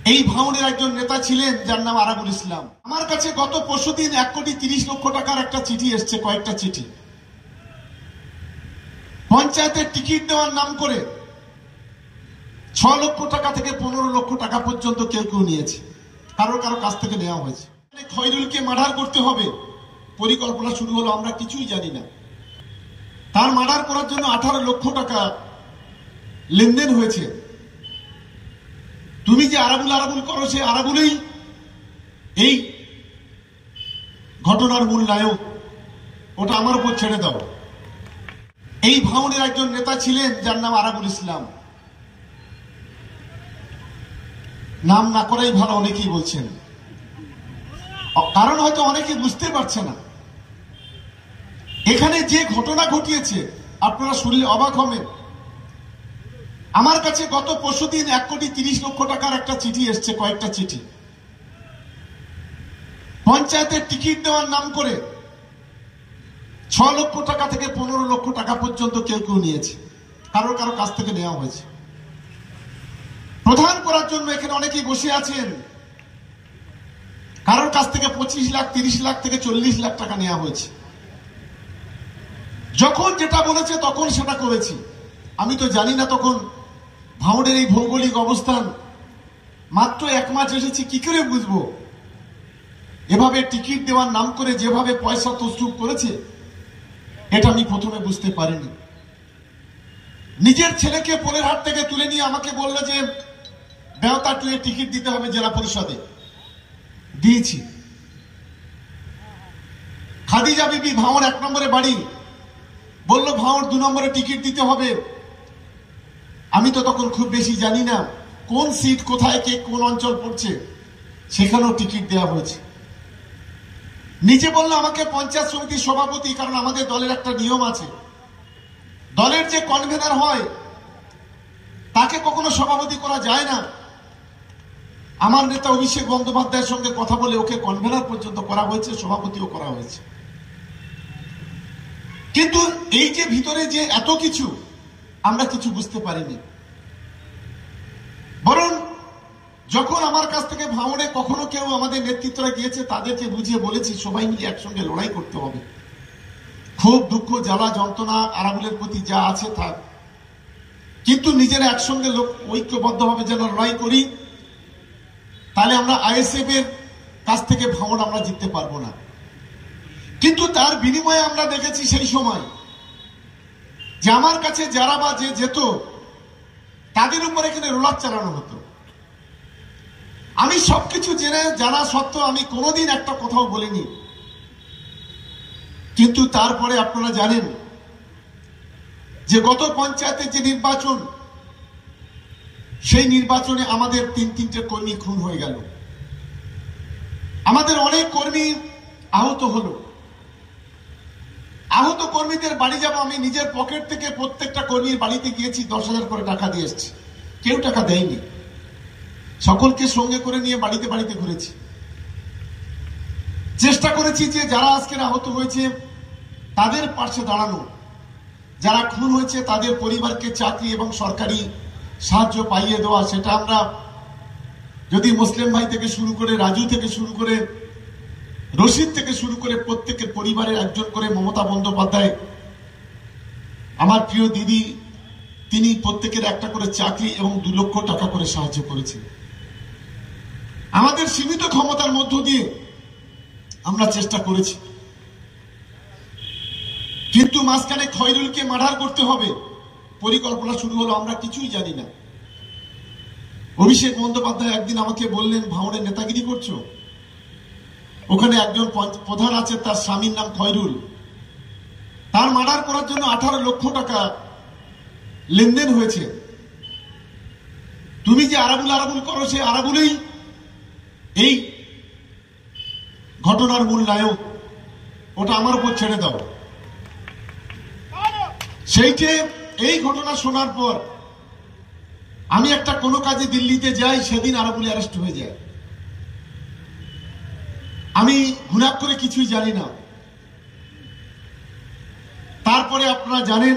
এই ভাঙনের একজন নেতা ছিলেন যার নাম আরাবুল ইসলাম। আমার কাছে গত পরশুদিন 1,30,00,000 টাকার একটা চিঠি এসছে, কয়েকটা চিঠি। পঞ্চায়েতের টিকিট দেওয়ার নাম করে 6 লক্ষ টাকা থেকে 15 লক্ষ টাকা পর্যন্ত কেউ কেউ নিয়েছে, কারো কারো কাছ থেকে নেওয়া হয়েছে। খয়রুলকে মার্ডার করতে হবে পরিকল্পনা শুরু হলো, আমরা কিছুই জানি না। তার মার্ডার করার জন্য 18 লক্ষ টাকা লেনদেন হয়েছে। তুমি যে আরাবুল আরাবুল করো, সে আরাবুলই এই ঘটনার মূল নায়ক, ওটা আমার উপর ছেড়ে দাও। এই ভাঙনের একজন নেতা ছিলেন যার নাম আরাবুল ইসলাম। নাম না করাই ভালো, অনেকেই বলছেন, কারণ হয়তো অনেকে বুঝতে পারছে না। এখানে যে ঘটনা ঘটিয়েছে আপনারা শুনলে অবাক হবেন। আমার কাছে গত পরশুদিন 1,30,00,000 টাকার একটা চিঠি এসছে, কয়েকটা চিঠি। পঞ্চায়েতের টিকিট দেওয়ার নাম করে 6 লক্ষ টাকা থেকে 15 লক্ষ টাকা পর্যন্ত কেউ কেউ নিয়েছে, কারো কারো কাছ থেকে নেওয়া হয়েছে। প্রধান করার জন্য এখানে অনেকেই বসে আছেন, কারোর কাছ থেকে 25 লাখ, 30 লাখ থেকে 40 লাখ টাকা নেওয়া হয়েছে। যখন যেটা বলেছে তখন সেটা করেছি। আমি তো জানি না তখন ভাঙড়ের এই ভৌগোলিক অবস্থান, মাত্র 1 মাস এসেছি, কি করে বুঝবো? এভাবে টিকিট দেওয়ার নাম করে যেভাবে পয়সা তসরুপ করেছে, এটা আমি প্রথমে বুঝতে পারিনি। নিজের ছেলেকে পোলের হাট থেকে তুলে নিয়ে আমাকে বললো যে বেওতা টুয়ে টিকিট দিতে হবে জেলা পরিষদে। দিয়েছি। খাদিজা বিবি ভাঙড় 1 নম্বরে বাড়ি, বললো ভাঙড় 2 নম্বরে টিকিট দিতে হবে। আমি তো তখন খুব বেশি জানি না কোন সিট কোথায়, কে কোন অঞ্চল পড়ছে, সেখানেও টিকিট দেওয়া হয়েছে। নিচে বললো আমাকে পঞ্চায়েত সমিতির সভাপতি, কারণ আমাদের দলের একটা নিয়ম আছে, দলের যে কনভেনার হয় তাকে কখনো সভাপতি করা যায় না। আমার নেতা অভিষেক বন্দ্যোপাধ্যায়ের সঙ্গে কথা বলে ওকে কনভেনার পর্যন্ত করা হয়েছে, সভাপতিও করা হয়েছে। কিন্তু এই যে ভিতরে যে এত কিছু, আমরা কিছু বুঝতে পারিনি। বরং যখন আমার কাছ থেকে ভাঙড়ে কখনো কেউ আমাদের নেতৃত্বরা গিয়েছে, তাদেরকে বুঝিয়ে বলেছি সবাই মিলে একসঙ্গে লড়াই করতে হবে। খুব দুঃখ, জ্বালা, যন্ত্রণা আরাবুলের প্রতি যা আছে থাক, কিন্তু নিজেরা একসঙ্গে ঐক্যবদ্ধভাবে যেন লড়াই করি, তাহলে আমরা আইএসএফ এর কাছ থেকে ভাঙড় আমরা জিততে পারবো না। কিন্তু তার বিনিময়ে আমরা দেখেছি সেই সময় যে আমার কাছে যারা বা যে যেত, তাদের উপর এখানে রোলার চালানো হতো। আমি সবকিছু জানা সত্ত্বেও আমি কোনোদিন একটা কথাও বলিনি। কিন্তু তারপরে আপনারা জানেন যে গত পঞ্চায়েতের যে নির্বাচন, সেই নির্বাচনে আমাদের 3-3টে কর্মী খুন হয়ে গেল, আমাদের অনেক কর্মী আহত হলো। আহত কর্মীদের বাড়ি যাব, আমি নিজের পকেট থেকে প্রত্যেকটা কর্মীর বাড়িতে গিয়েছি, 10,000 করে টাকা দিয়ে এসেছি। কেউ টাকা দেয়নি, সকলকে সঙ্গে করে নিয়ে বাড়িতে বাড়িতে ঘুরেছি। চেষ্টা করেছি যে যারা আজকের আহত হয়েছে তাদের পাশে দাঁড়ানো, যারা খুন হয়েছে তাদের পরিবারকে চাকরি এবং সরকারি সাহায্য পাইয়ে দেওয়া। সেটা আমরা যদি মুসলিম ভাই থেকে শুরু করে, রাজু থেকে শুরু করে, রশিদ থেকে শুরু করে প্রত্যেকের পরিবারের একজন করে, মমতা বন্দ্যোপাধ্যায় আমার প্রিয় দিদি, তিনি প্রত্যেকের একটা করে চাকরি এবং 2 লক্ষ টাকা করে সাহায্য করেছেন। আমাদের সীমিত ক্ষমতার মধ্য দিয়ে আমরা চেষ্টা করেছি। কিন্তু মাঝখানে খয়রুলকে মার্ডার করতে হবে পরিকল্পনা শুরু হলো, আমরা কিছুই জানি না। অভিষেক বন্দ্যোপাধ্যায় একদিন আমাকে বললেন, ভাঙড়ে নেতাগিরি করছো, ওখানে একজন প্রধান আছে, তার স্বামীর নাম খয়রুল, তার মার্ডার করার জন্য 18 লক্ষ টাকা লেনদেন হয়েছে। তুমি যে আরাবুল আরাবুল করো, সে আরাবুলই এই ঘটনার মূল নায়ক, ওটা আমার উপর ছেড়ে দাও। সেইটে এই ঘটনা শোনার পর আমি একটা কোনো কাজে দিল্লিতে যাই, সেদিন আরাবুল অ্যারেস্ট হয়ে যায়। আমি ঘুণাক করে কিছুই জানি না। তারপরে আপনারা জানেন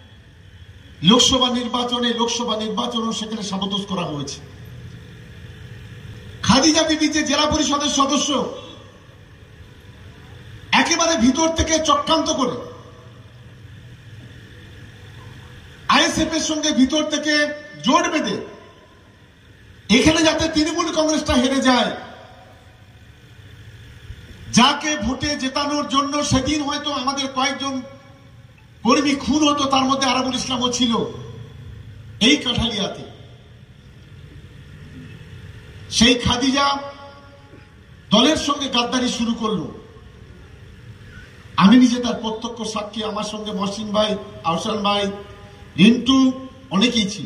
লোকসভা নির্বাচনও সেখানে সাবদোষ করা হয়েছে। খাদিজা বিবি যে জেলা পরিষদের সদস্য, একেবারে ভিতর থেকে চক্রান্ত করে আইএসএফ এর সঙ্গে ভিতর থেকে জোট বেঁধে এখানে যাতে তৃণমূল কংগ্রেসটা হেরে যায়, যাকে ভোটে জেতানোর জন্য সেদিন হয়তো আমাদের কয়েকজন কর্মী খুন হতো, তার মধ্যে আরাবুল ইসলামও ছিল এই কাঠালিয়াতে। সেই খাদিজা দলের সঙ্গে গাদ্দারি শুরু করলো। আমি নিজে তার প্রত্যক্ষ সাক্ষী। আমার সঙ্গে মহসিন ভাই, আহসান ভাই, রিন্টু অনেকেই ছিল।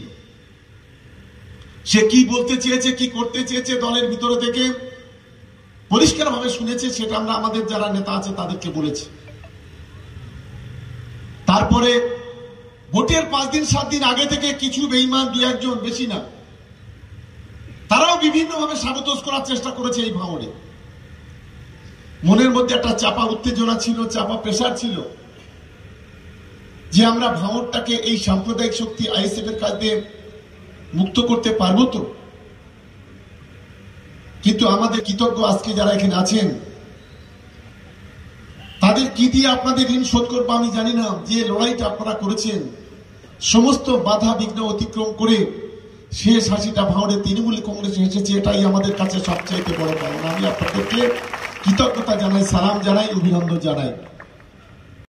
সে কি বলতে চেয়েছে, কি করতে চেয়েছে দলের ভিতরে থেকে পরিষ্কার ভাবে শুনেছে, সেটা আমরা আমাদের যারা নেতা আছে তাদেরকে বলেছি। তারপরে ভোটের 5 দিন 7 দিন আগে থেকে কিছু বেঈমান, 2-1 জন, বেশি না, তারাও বিভিন্নভাবে সাবতোষ করার চেষ্টা করেছে এই ভাঙড়ে। মনের মধ্যে একটা চাপা উত্তেজনা ছিল, চাপা প্রেসার ছিল যে আমরা ভাঙড়টাকে এই সাম্প্রদায়িক শক্তি আইএসএফ এর কাছ দিয়ে মুক্ত করতে পারবো তো। কিন্তু আমাদের কৃতজ্ঞ আজকে যারা এখানে আছেন, তাদের কি দিয়ে আপনাদের ঋণ শোধ করবো আমি জানি না। যে লড়াইটা আপনারা করেছেন, সমস্ত বাধা বিঘ্ন অতিক্রম করে শেষ হাসিটা ভাঙড়ে তৃণমূল কংগ্রেসে এসেছে, এটাই আমাদের কাছে সবচাইতে বড় পাওনা। আমি আপনাদেরকে কৃতজ্ঞতা জানাই, সালাম জানাই, অভিনন্দন জানাই।